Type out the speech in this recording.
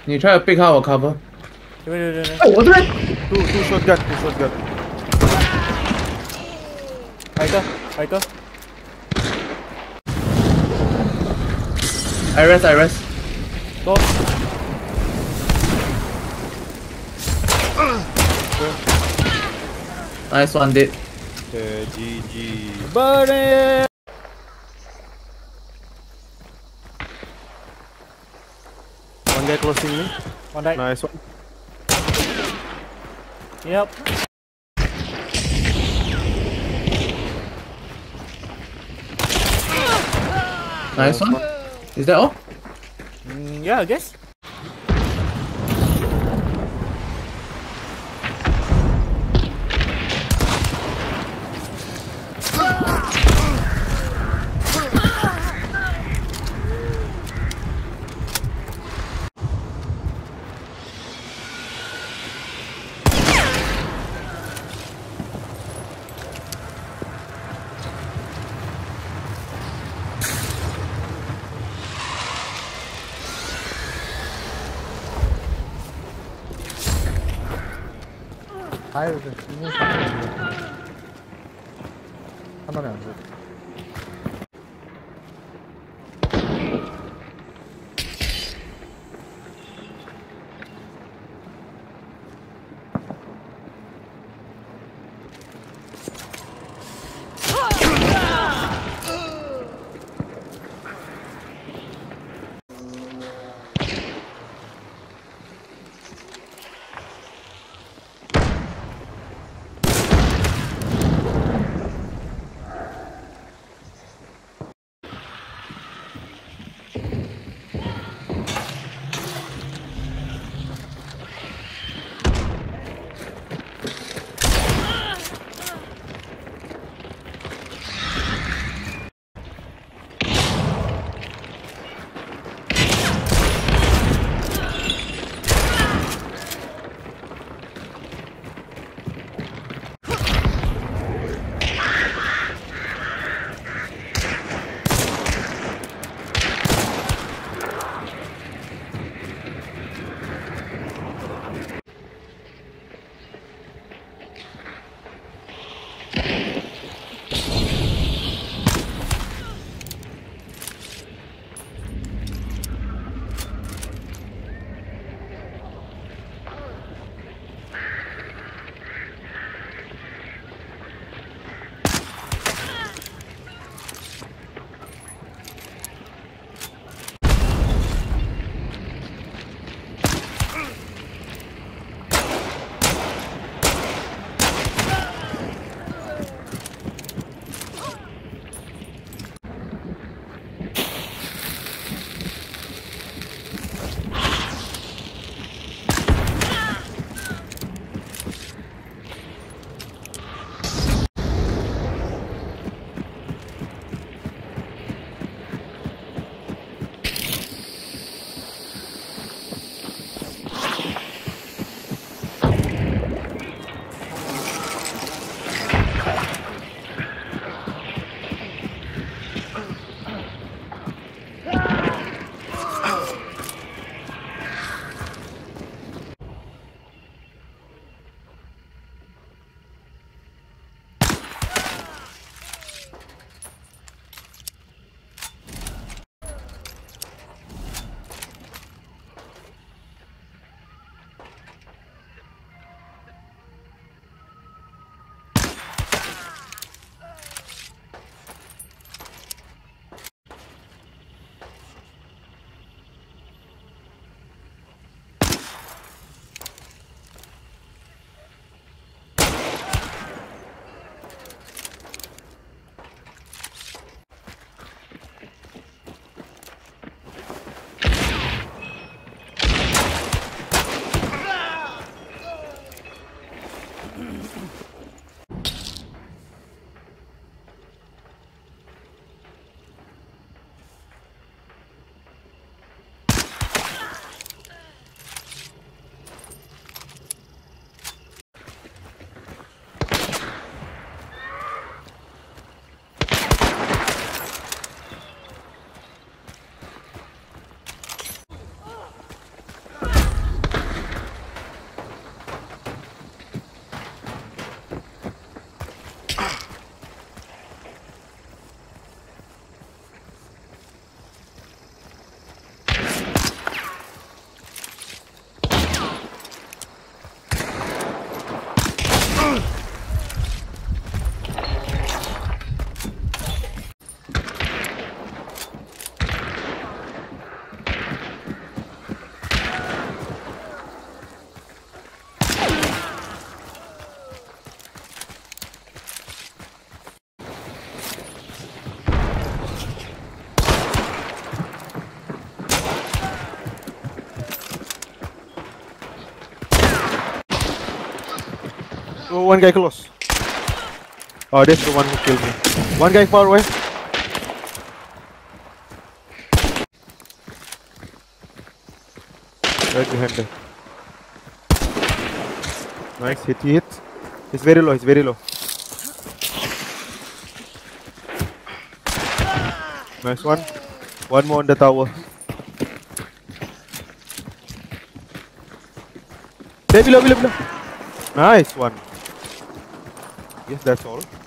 你 try to pick 下我 cover。 对， 哎，我这边 Two shotgun. 来一个。 I rest。 多。 Nice one, dude. GG. Burn it! One guy closing me. One die. Nice one. Yep. Nice one. Is that all? Yeah, I guess. So one guy close. Oh, that's the one who killed me. One guy far away. Right behind there. Nice, he hit. He's very low, he's very low. Nice one. One more on the tower. There, below. Nice one. Yes, that's all.